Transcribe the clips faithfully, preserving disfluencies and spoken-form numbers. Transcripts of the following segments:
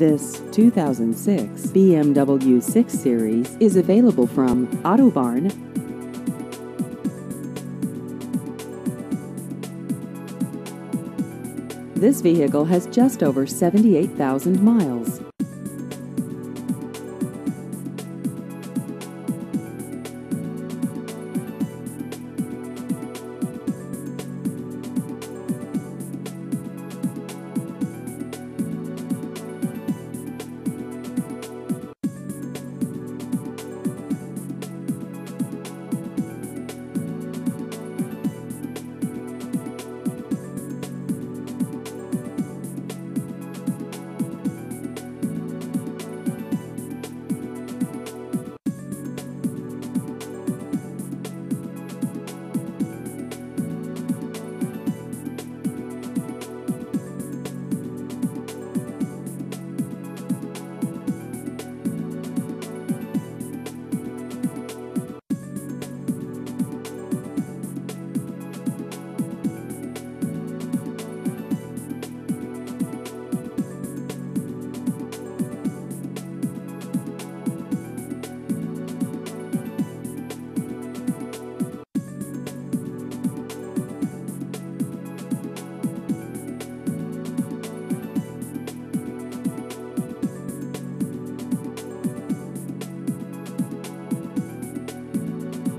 This two thousand six B M W six Series is available from Auto Barn. This vehicle has just over seventy-eight thousand miles.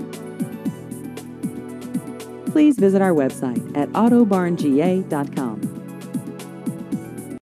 Please visit our website at auto barn g a dot com.